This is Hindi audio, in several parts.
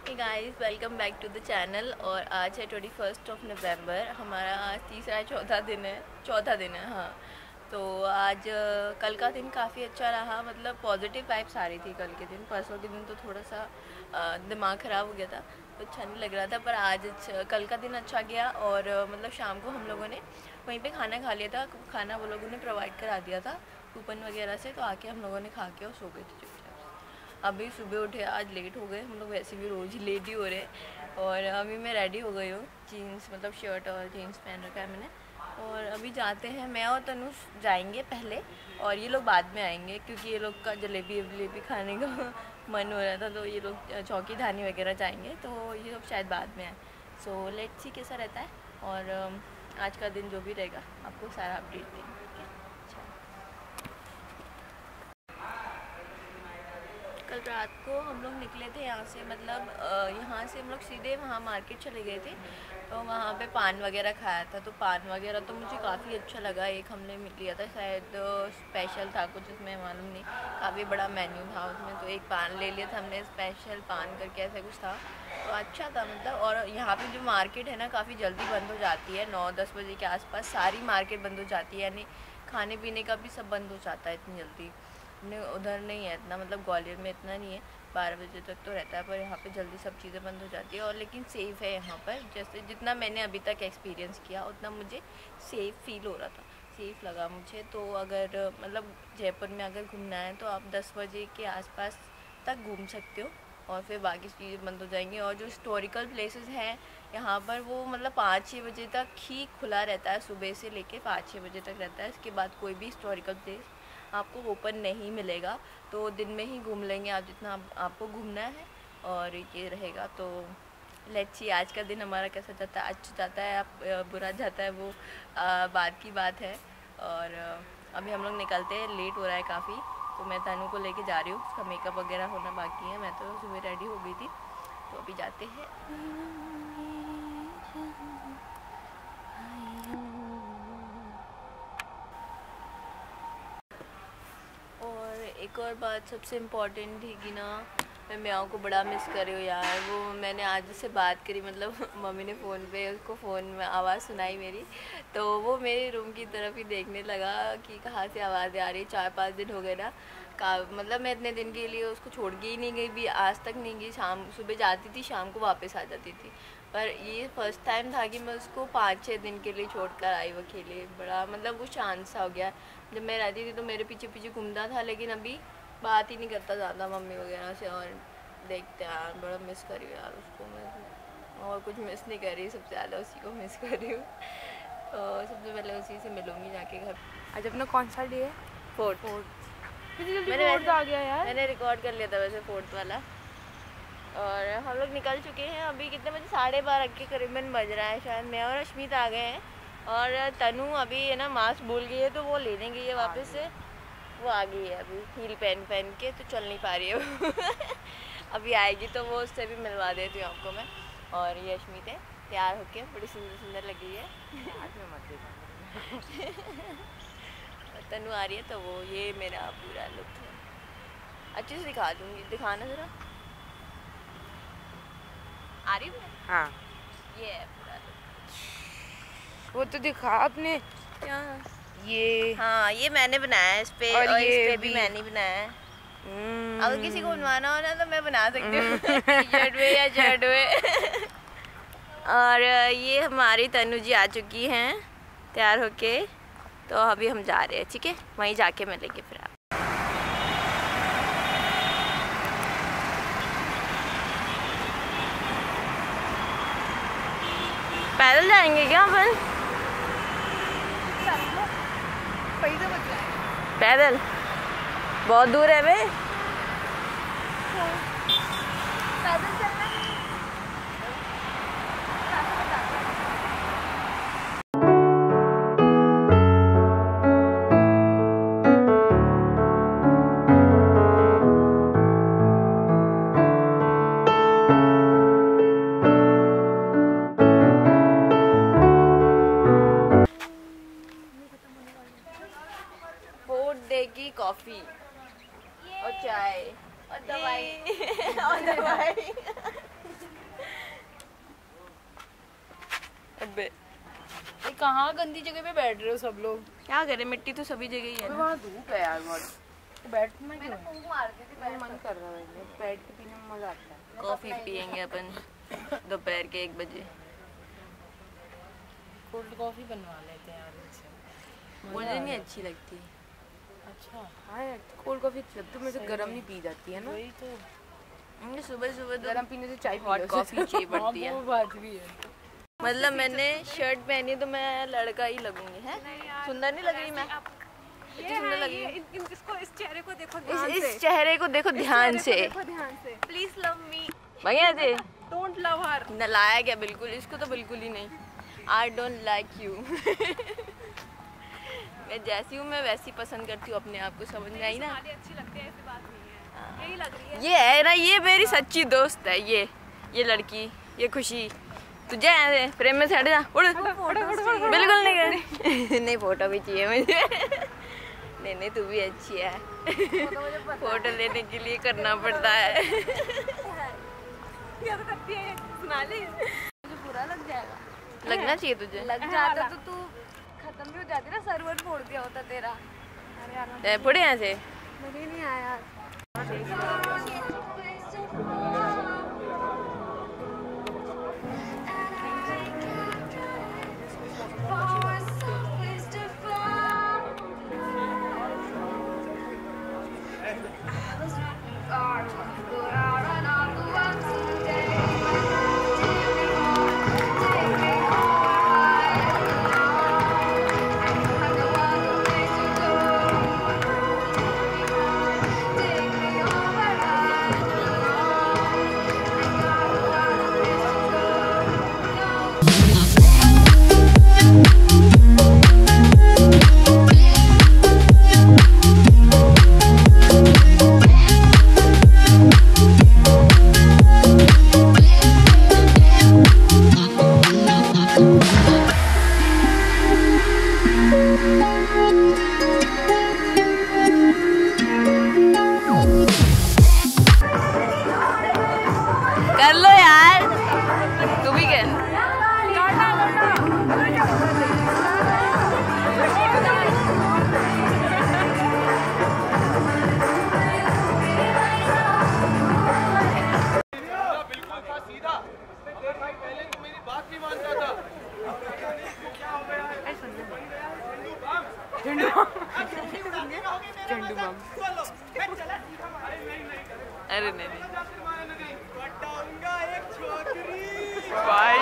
Hey guys, welcome back to the channel. और आज है 21 नवंबर। हमारा आज तीसरा चौथा दिन है। हाँ, तो आज कल का दिन काफ़ी अच्छा रहा। मतलब पॉजिटिव वाइब्स आ रही थी कल के दिन। परसों के दिन तो थोड़ा सा दिमाग ख़राब हो गया था, तो अच्छा नहीं लग रहा था। पर आज कल का दिन अच्छा गया। और मतलब शाम को हम लोगों ने वहीं पे खाना खा लिया था। खाना वो लोगों ने प्रोवाइड करा दिया था कूपन वगैरह से, तो आके हम लोगों ने खा के और सो गए थे चुपचाप। अभी सुबह उठे, आज लेट हो गए हम लोग। वैसे भी रोज़ ही लेट ही हो रहे हैं। और अभी मैं रेडी हो गई हूँ, जीन्स मतलब शर्ट और जीन्स पहन रखा है मैंने। और अभी जाते हैं, मैं और तनुष जाएंगे पहले और ये लोग बाद में आएंगे, क्योंकि ये लोग का जलेबी वलेबी खाने का मन हो रहा था। तो ये लोग चौकी धानी वगैरह जाएंगे, तो ये लोग शायद बाद में आए। सो लेट्स सी कैसा रहता है। और आज का दिन जो भी रहेगा आपको सारा अपडेट देंगे। कल रात को हम लोग निकले थे यहाँ से, मतलब यहाँ से हम लोग सीधे वहाँ मार्केट चले गए थे। तो वहाँ पे पान वगैरह खाया था। तो पान वगैरह तो मुझे काफ़ी अच्छा लगा। एक हमने लिया था, शायद स्पेशल था कुछ, उसमें मालूम नहीं, काफ़ी बड़ा मेन्यू था उसमें। तो एक पान ले लिया था हमने, स्पेशल पान करके ऐसा कुछ था, तो अच्छा था मतलब। और यहाँ पे जो मार्केट है ना, काफ़ी जल्दी बंद हो जाती है। 9-10 बजे के आसपास सारी मार्केट बंद हो जाती है, यानी खाने पीने का भी सब बंद हो जाता है इतनी जल्दी। अपने उधर नहीं है इतना, मतलब ग्वालियर में इतना नहीं है, 12 बजे तक तो रहता है। पर यहाँ पे जल्दी सब चीज़ें बंद हो जाती है। और लेकिन सेफ़ है यहाँ पर, जैसे जितना मैंने अभी तक एक्सपीरियंस किया उतना मुझे सेफ़ फील हो रहा था, सेफ़ लगा मुझे। तो अगर मतलब जयपुर में अगर घूमना है तो आप 10 बजे के आसपास तक घूम सकते हो, और फिर बाकी चीज़ें बंद हो जाएंगी। और जो हिस्टोरिकल प्लेसेस हैं यहाँ पर, वो मतलब 5-6 बजे तक ही खुला रहता है, सुबह से लेके 5-6 बजे तक रहता है। इसके बाद कोई भी हिस्टोरिकल प्लेस आपको ओपन नहीं मिलेगा। तो दिन में ही घूम लेंगे आप जितना आपको घूमना है, और ये रहेगा। तो लेट्स सी आज का दिन हमारा कैसा जाता है। अच्छा जाता है या बुरा जाता है, वो बात की बात है। और अभी हम लोग निकलते हैं, लेट हो रहा है काफ़ी। तो मैं तनु को लेके जा रही हूँ, उसका मेकअप वगैरह होना बाकी है। मैं तो सुबह रेडी हो गई थी, तो अभी जाते हैं। एक और बात सबसे इम्पोर्टेंट थी कि ना, मैं म्याओं को बड़ा मिस कर रही हूँ यार। वो मैंने आज उससे बात करी, मतलब मम्मी ने फ़ोन पे उसको फ़ोन में आवाज़ सुनाई मेरी, तो वो मेरे रूम की तरफ ही देखने लगा कि कहाँ से आवाज़ें आ रही। 4-5 दिन हो गए ना, मतलब मैं इतने दिन के लिए उसको छोड़ के ही नहीं गई भी, आज तक नहीं गई। शाम सुबह जाती थी, शाम को वापस आ जाती थी। पर ये फर्स्ट टाइम था कि मैं उसको 5-6 दिन के लिए छोड़ कर आई वो अकेले। बड़ा मतलब वो शांत सा हो गया। जब मैं रहती थी तो मेरे पीछे पीछे घूमता था, लेकिन अभी बात ही नहीं करता ज़्यादा मम्मी वगैरह से। और देखते हैं यार, बड़ा मिस कर रही हूँ यार उसको मैं, और कुछ मिस नहीं कर रही, सबसे ज़्यादा उसी को मिस कर रही हूँ। तो सबसे पहले उसी से मिलूँगी जाके घर। आज अपना कौन सा डे है? फोर्थ। मैंने रिकॉर्ड कर लिया था वैसे फोर्थ वाला। और हम लोग निकल चुके हैं। अभी कितने बजे? 12:30 के करीबन बज रहा है शायद। मैं और अश्मित आ गए हैं, और तनु अभी है ना मास्क भूल गई है, तो वो लेने गई है वापस से। वो आ गई है अभी हील पहन के, तो चल नहीं पा रही है वो अभी आएगी तो वो उससे भी मिलवा देती हूँ आपको मैं। और ये अश्मित है, तैयार होके बड़ी सुंदर लग रही है तनु आ रही है, तो वो ये मेरा पूरा लुक है। अच्छे से दिखा दूँगी, दिखाना ज़रा। आ रही है? हाँ, ये है पूरा लुक। वो तो दिखा आपने क्या? ये हाँ, ये मैंने बनाया है इस पे, और इस पे भी मैंने बनाया है। अगर किसी को बनवाना हो ना तो मैं बना सकती हूँ टी-शर्ट में या शर्ट में और ये हमारी तनु जी आ चुकी हैं तैयार होके, तो अभी हम जा रहे हैं। ठीक है, वहीं जाके मिलेंगे फिर आप। पैदल जाएंगे क्या अपन? पैदल बहुत दूर है बे। देगी कॉफी और चाय और दवाई और दवाई कहाँ गंदी जगह पे बैठ रहे हो सब लोग? क्या करें, मिट्टी तो सभी जगह ही है ना। वहाँ धूप है यार बहुत, बैठना क्यों? मेरा मन कर रहा है, बैठ के पीने में मजा आता है। कॉफी पियेंगे अपन दोपहर के 1 बजे। कोल्ड कॉफी बनवा लेते हैं यार इनसे। मुझे नहीं अच्छी लगती। अच्छा हाँ यार, कोल्ड कॉफी अच्छी लगती है, मुझे गर्म नहीं पी जाती है ना। वही तो, मुझे सुबह सुबह गर्म पीने से चाय हॉट कॉफी चाहिए पड़ती है। वो बात भी है। मतलब मैंने शर्ट पहनी तो मैं लड़का ही लगूंगी, है? सुंदर नहीं लग रही मैं? कितनी सुंदर लग रही है। इसको, इस चेहरे को देखो इस चेहरे को देखो ध्यान से। प्लीज लव मी, भैया थे डोंट लव हर। नलायक है बिल्कुल, इसको तो बिल्कुल ही नहीं। I don't like you. मैं जैसी हूँ मैं वैसी पसंद करती हूँ अपने आप को, समझ में आई ना? अच्छी लगती है, ऐसी बात नहीं है, यही लग रही है। ये है ना, ये मेरी सच्ची दोस्त है। ये लड़की, ये खुशी। तुझे ऐसे प्रेम में हट जा, उड़। बिल्कुल नहीं करनी। नहीं, फोटो भी चाहिए मुझे। नहीं तू भी अच्छी है। फोटो लेने के लिए करना पड़ता है। क्या तो करती है, सुना ले। मुझे बुरा लग जाएगा। लगना चाहिए तुझे। लग जाता तो तू खत्म भी हो जाती ना, सर्वर फोड़ दिया होता तेरा। अरे यार फोड़े यहाँ से। मुझे नहीं आया। कर लो यार, तू भी कर। बिल्कुल था सीधा, भाई पहले तो मेरी बात नहीं मानता था। क्या हो गया? झंडू बम। अरे नहीं बताऊंगा एक छोकरी भाई।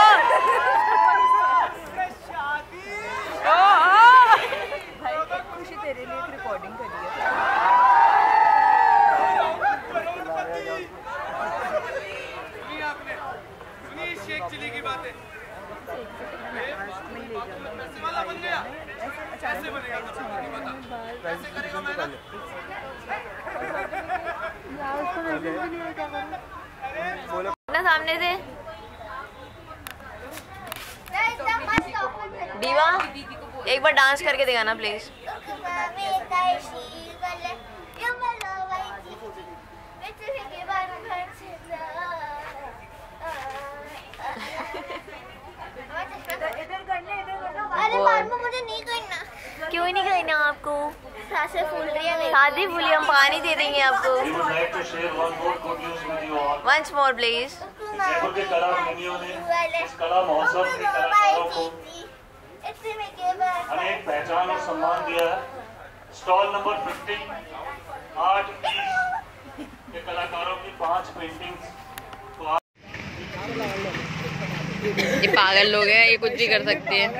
शादी। खुशी तेरे लिए एक रिकॉर्डिंग करी है। सुनी आपने, सुनी शेख चिली की बातें। पैसे वाला बन गया, कैसे बनेगा? बता, कैसे करेगा मेहनत? ना सामने से दीवा, एक बार डांस करके दिखाना प्लीज। अरे बाद में मुझे नहीं करना। क्यों नहीं करना आपको? सांसें फूल रही है मेरी। शादी फूली, हम पानी दे देंगे आपको। Once more please. जयपुर के कला प्रेमियों ने इस कला महोत्सव के कलाकारों को अनेक पहचान और सम्मान दिया है। स्टॉल नंबर 50 8-20 के कलाकारों की 5 पेंटिंग्स को ये पागल लोग हैं, ये कुछ भी कर सकते हैं।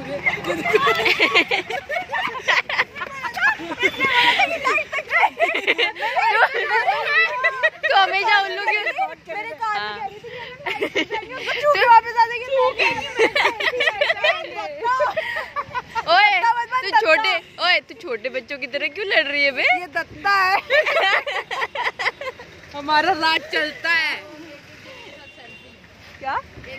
तो हमेशा उन लोग ओए तू छोटे बच्चों की तरह क्यों लड़ रही है बे? ये दत्ता है। हमारा राज चलता है। क्या?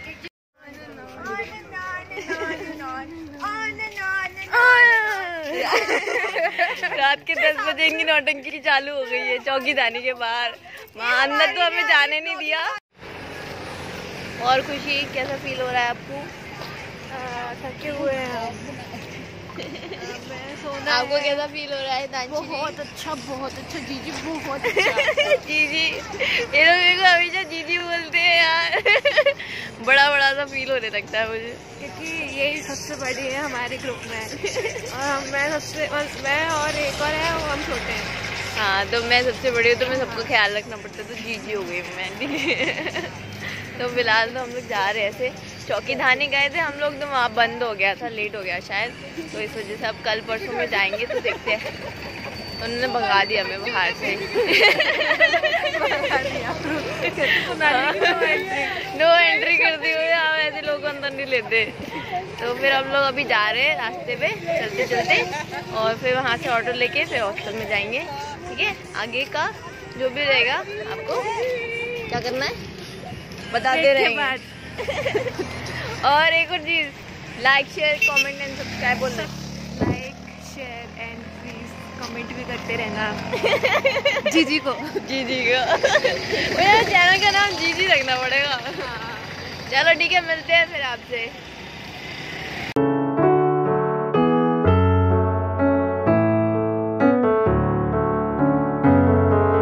रात के 10 बजे इनकी नौटंकी चालू हो गई है चौकीदानी के बाहर। वहाँ अंदर तो हमें जाने नहीं दिया। और खुशी, कैसा फील हो रहा है आपको? थके हुए हैं हम। मैं सोना आपको है। कैसा फील हो रहा है दांची जी? बहुत अच्छा जीजी, बहुत अच्छा। जीजी, ये लोग मेरे को हमेशा जीजी बोलते हैं यार। बड़ा बड़ा सा फील होने लगता है मुझे, क्योंकि यही सबसे बड़ी है हमारे ग्रुप में और मैं और एक और है, वो हम छोटे हैं। हाँ तो मैं सबसे बड़ी हूँ तो मैं सबको ख्याल रखना पड़ता है, तो जीजी हो गई मैं। तो फिलहाल तो हम लोग जा रहे हैं ऐसे, चौकी धानी गए थे हम लोग तो वहाँ बंद हो गया था, लेट हो गया शायद, तो इस वजह से अब कल परसों में जाएंगे तो देखते हैं। उन्होंने भगा दिया हमें बाहर से। नो एंट्री कर दी हुई, आप ऐसे लोग अंदर नहीं लेते। तो फिर हम लोग अभी जा रहे हैं रास्ते पे चलते चलते, और फिर वहाँ से ऑटो लेके फिर हॉस्टल में जाएंगे। ठीक है, आगे का जो भी रहेगा आपको क्या करना है बताते रहेंगे। और एक और चीज़, like share comment and subscribe बोलना। Like share and please comment भी करते रहना। जीजी को मेरा चैनल का नाम जीजी रखना पड़ेगा। चलो ठीक है, मिलते हैं फिर आपसे।